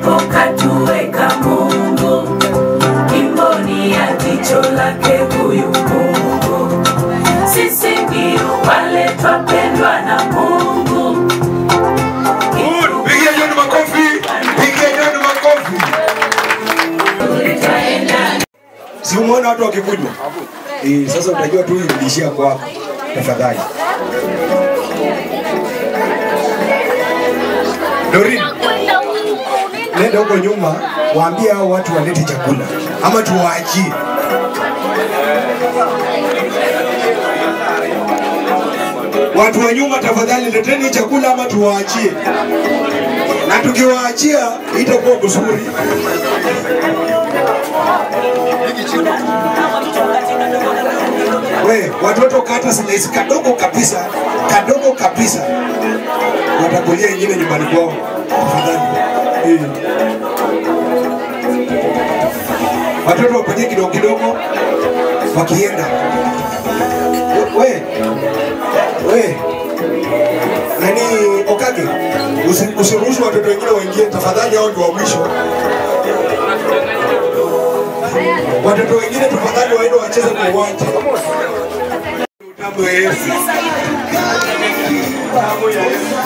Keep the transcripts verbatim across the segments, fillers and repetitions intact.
hapo katuweka Mungu, imboni ya jicho lake huyu Mungu. Sisi ndio wale twapendwa na Mungu. Pigia John makofi, pigia John makofi. Si umeona watu wakikunywa? Eh, sasa utajua tu irudishia kwako. Tafadhali. Dorin, nenda huko nyuma, waambie hao watu walete chakula ama tuwaachie. Watu wa nyuma tafadhali leteni chakula ama tuwaachie. Na tukiwaachia itakuwa kusuri. We, watoto kata slice kadogo kabisa, kadogo kabisa. Watakulia ingine nyumbani kwao. Tafadhali. Eh. Watoto wapate kidogo kidogo wakienda. We. We. Nani Okage? Usiruhusu watoto wengine waingie tafadhali, hao ndio wa mwisho. Watoto wengine tafadhali waende wacheze kwa uwanja. Utamu ya Yesu. Utamu ya Yesu.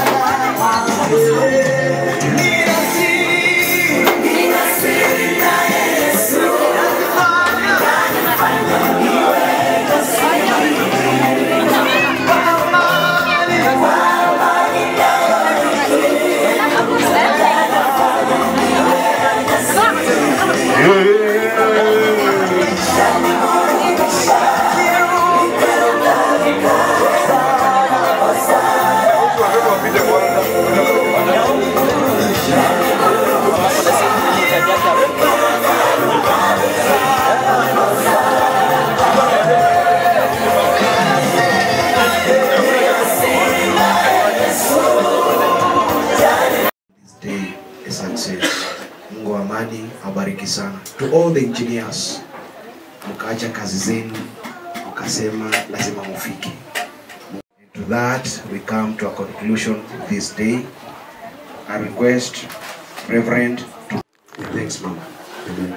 Mungu amani abariki sana. To all the engineers, mkaacha kazi zenu, mkasema lazima mufike. To that we come to a conclusion this day. I request Reverend to thanks Mama. Amen.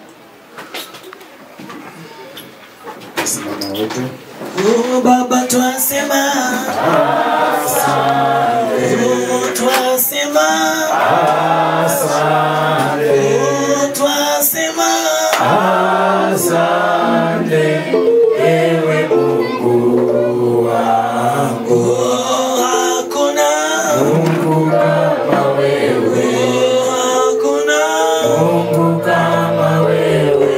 Simama wote. Oh Baba twasema asante. Oh twasema asante. Oh twasema asante. Ewe Mungu wangu. Oh hakuna Mungu kama wewe. Oh hakuna Mungu kama wewe.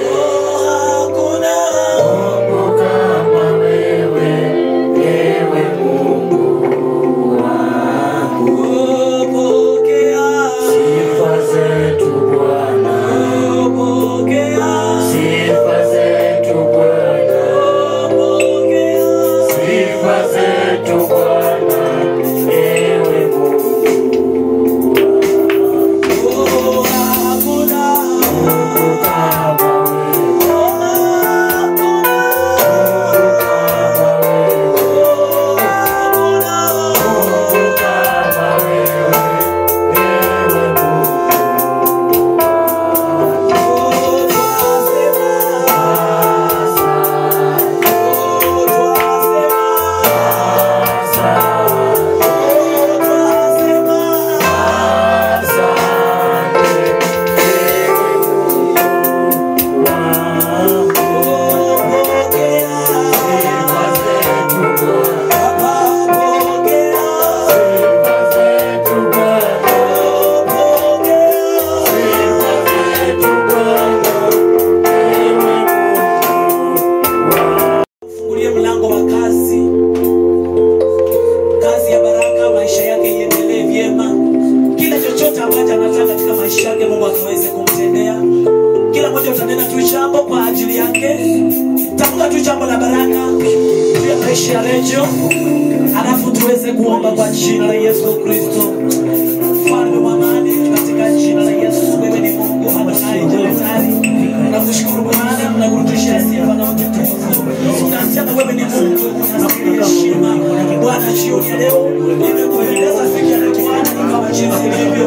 Alafu tuweze kuomba kwa jina la Yesu Kristo. Mfalme wa amani, katika jina la Yesu, wewe ni Mungu Adonai Jehova. Nakushukuru Bwana, nakurudishia sifa na utukufu. Tunasema wewe ni Mungu, unastahili heshima. Bwana, jioni ya leo nimekueleza sikia na Bwana kama jinsi ilivyo.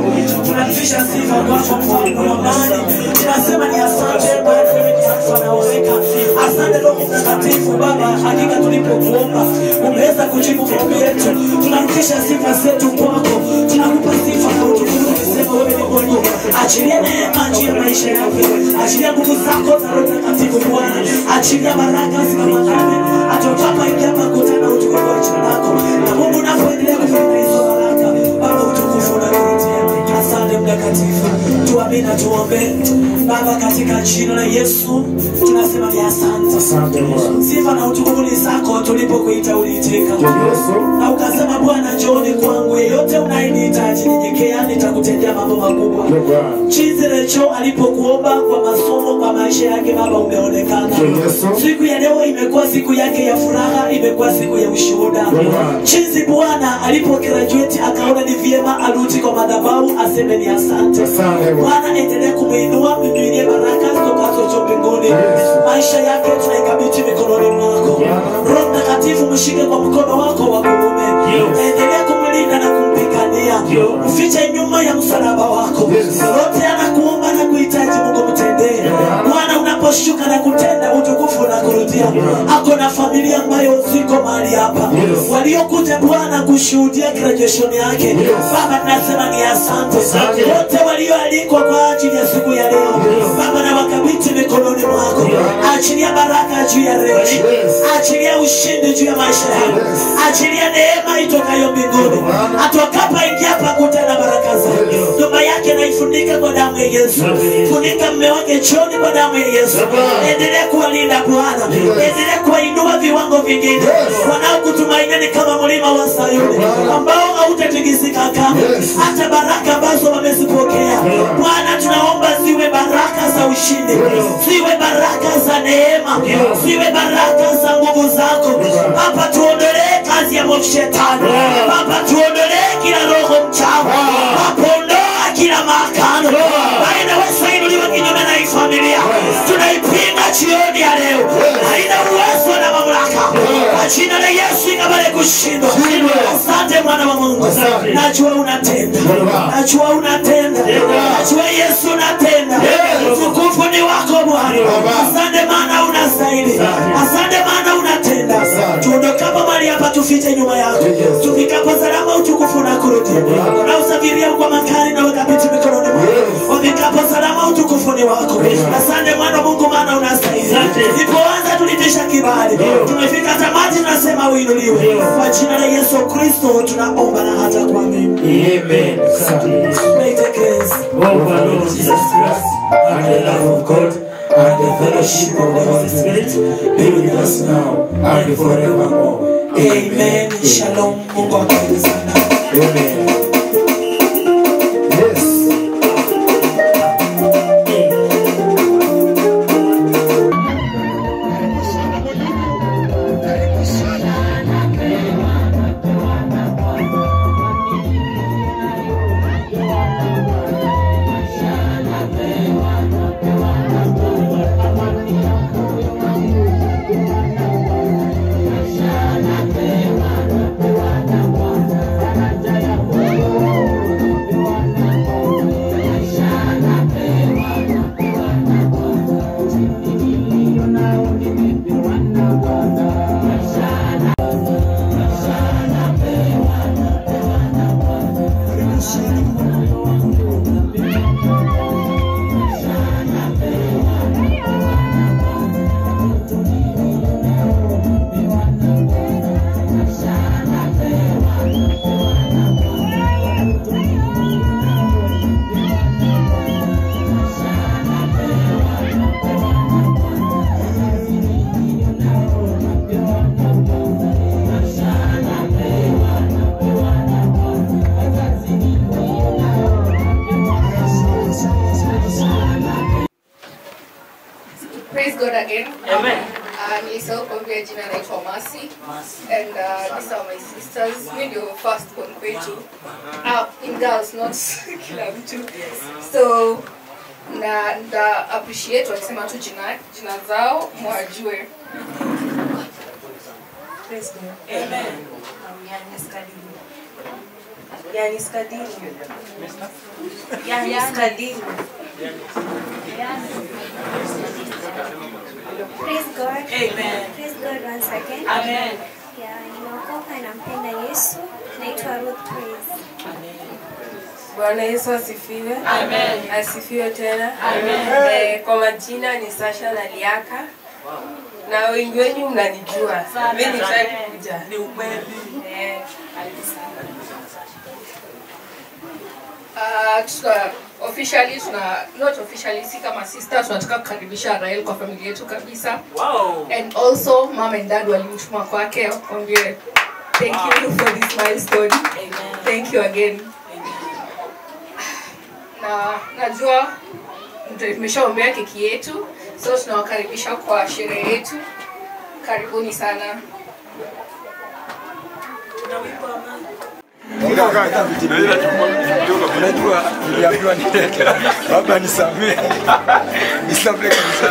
Tunarudisha sifa kwako mfalme wa amani. Tunasema ni asante Bwana, wewe ni Alfa na Omega. Asante Roho Mtakatifu Baba, hakika tulipokuomba umeweza kujibu maombi yetu. Tunarudisha sifa zetu kwako. Tunakupa sifa na utukufu tukisema wewe ni Mungu. Achilia neema juu ya maisha yake. Achilia nguvu zako za Roho Mtakatifu Bwana. Achilia baraka zikamwandame. Atokapo ingia makutano utukufu wa jina lako. Na Mungu unapoendelea kufanya hizo baraka, Baba utukufu na kurudia. Asante Mtakatifu. Tuamini na tuombe. Baba katika jina la Yesu tunasema ni asante. Asante Bwana. Sifa na utukufu ni zako, tulipokuita uliitika. Na ukasema Bwana njooni kwangu, yeyote unayeniita nyenyekea nitakutendea mambo makubwa. Jinsi Recho alipokuomba kwa masomo kwa maisha yake Baba umeonekana. Siku ya leo imekuwa siku yake ya furaha, imekuwa siku ya ushuhuda. Jinsi Bwana alipograduate akaona ni vyema arudi kwa madhabahu aseme ni asante. Bwana endelea kumuinua, miminie baraka zitokazo mbinguni. Maisha yake tunaikabidhi mikononi mwako. Roho Mtakatifu mshike kwa mkono wako wa kuume. Endelea kumlinda na kumpigania. Mfiche nyuma ya msalaba wako. Yote anakuomba na kuhitaji Mungu mtendee. Bwana unaposhuka na kutenda utukufu na kurudia. Ako na familia ambayo ziko mahali hapa. Waliokuja Bwana kushuhudia graduation yake. Baba tunasema ni asante. Wote walioalikwa kwa ajili ya siku ya leo. Baba na wakabidhi mikononi mwako. Achilia baraka juu ya leo. Achilia ushindi juu ya maisha yako. Achilia neema itokayo mbinguni. Atokapo ingia hapa kutana baraka zake. Nyumba yake naifunika kwa damu ya Yesu. Funika mume wake choni kwa damu ya Yesu. Endelea kuwalinda Bwana. Endelea kuwainua viwango vingine. Wanaokutumainia ni kama mlima wa Sayuni ambao hautatikisika kamwe. Hata baraka ambazo wamezipokea Bwana tunaomba ziwe baraka za ushindi. Ziwe baraka za neema. Ziwe baraka za nguvu zako. Baba tuondolee kazi ya mwovu shetani. Baba tuondolee kila roho mchafu. Baba ondoa kila makano. Baina wasainuliwa kinyume na hii familia. Tunaipinga jioni ya leo. Haina uwezo na mamlaka. Kwa jina la Yesu ikabale kushindwa. Asante mwana wa Mungu. Najua unatenda. Najua unatenda. Najua Yesu unatenda. Utukufu ni wako Bwana. Asante maana unastahili. Asante maana unatenda. Tuondokapo mahali hapa tufiche nyuma yako. Tufikapo salama utukufu na kurudia. Unaosafiria kwa makari na wakabidhi mikononi mwako. Wafikapo salama utukufu ni wako. Asante mwana Mungu maana unastahili. Nilipoanza tulitisha kibali. Tumefika tamati tunasema uinuliwe. Kwa jina la Yesu Kristo tunaomba na hata kuamini. Amen. May the grace of our Lord Jesus Christ and the love of God and the fellowship of the Holy Spirit be with us now and forevermore. Amen. Shalom. Mungu akubariki sana. Amen. Yes. Praise God again. Amen. Um, Isao Konvia jina naitwa Mercy. And uh, these are my sisters. We do first born kwetu. Uh, in girls, not kila mtu. So, na nda appreciate wakisema tu jina, jina zao mwajue. Praise God. Amen. Um, yeah, Yanis Kadiri. Yanis Kadiri. Praise God. Amen. Praise God once again. Amen. Yeah, nimeokoka nampenda Yesu. Naitwa Ruth Praise. Amen. Bwana Yesu asifiwe. Amen. Asifiwe tena. Amen. Eh, kwa majina ni Sasha na Liaka. Na wengi wenu mnanijua. Mimi ni try kuja. Ni ukweli. Eh. Ah, tuna officially tuna not officially si kama sister tunataka kukaribisha Rael kwa familia yetu kabisa. Wow. And also mom and dad walimtuma kwake wakwambie thank you for this milestone. Amen. Thank you again. Na najua tumeshaombea keki yetu, so tunawakaribisha kwa sherehe yetu. Karibuni sana. Unajua niliambiwa nilete baba nisamee nisamee kabisa.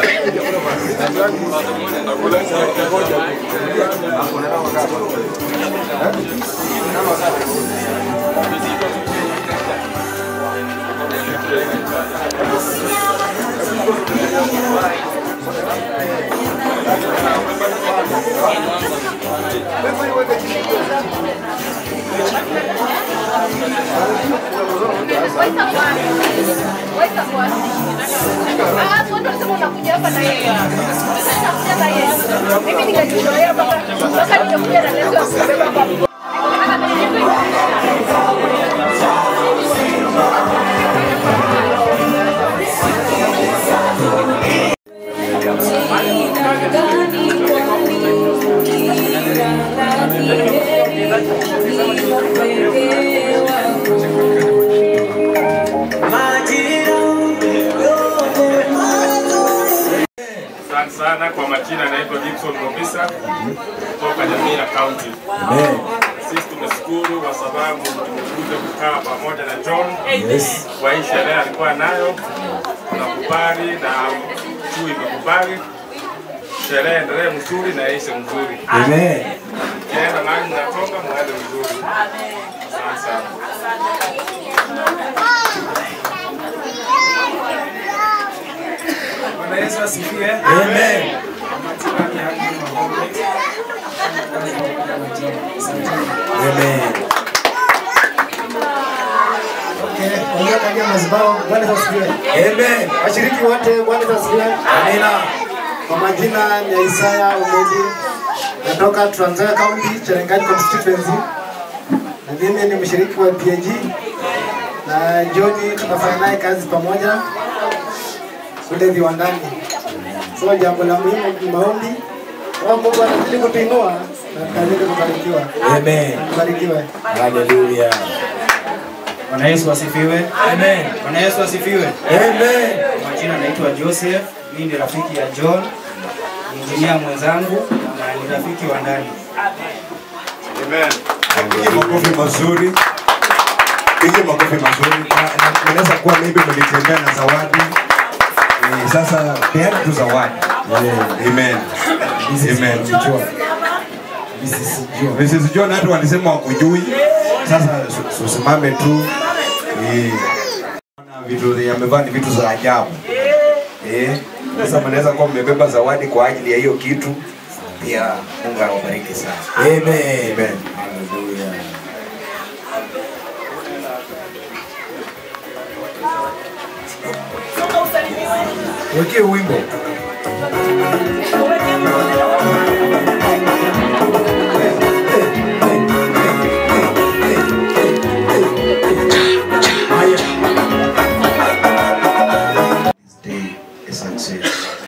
Mimi nikajitolea mpaka mpaka nikakuja na leso ya kubeba kwa sana. Kwa majina naitwa Gibson Robisa kutoka Nyamira County. Amen. Sisi tumeshukuru kwa sababu tumekuja kukaa pamoja na John. Yes. Kwa hii sherehe alikuwa nayo, tunakubali na chui imekubali. Sherehe endelee mzuri na ishe mzuri. Amen. Tena nani natoka mwende mzuri. Amen. Asante sana. Bwana Yesu asifiwe. Amen. Amen. Okay, ongea kanya mazibao. Bwana Yesu asifiwe. Amen. Washiriki wote Bwana Yesu asifiwe. Amina. Kwa majina ni Isaya Umedi. Natoka Trans Nzoia County, Cherangani constituency. Na mimi ni mshiriki wa P A G. Na John tunafanya naye kazi pamoja kule viwandani. So jambo la muhimu ni maombi. Kwa Mungu anazidi kutuinua na tutazidi kubarikiwa. Amen. Barikiwe. Hallelujah. Bwana Yesu asifiwe. Amen. Bwana Yesu asifiwe. Amen. Kwa majina naitwa Joseph, mimi ni rafiki ya John, injinia mwenzangu na ni rafiki wa ndani. Amen. Pige makofi mazuri. Pige makofi mazuri. Na inaweza kuwa maybe mlitembea na zawadi. Eh, sasa peana tu zawadi. Amen. Amen. Missus John hata walisema wakujui. Sasa usimame tu. Eh. Vitu yamevaa ni vitu za ajabu. Eh. Sasa mnaweza kuwa mmebeba zawadi kwa ajili ya hiyo kitu. Pia Mungu awabariki sana. Amen. Amen. Hallelujah. Wekee wimbo. Amen.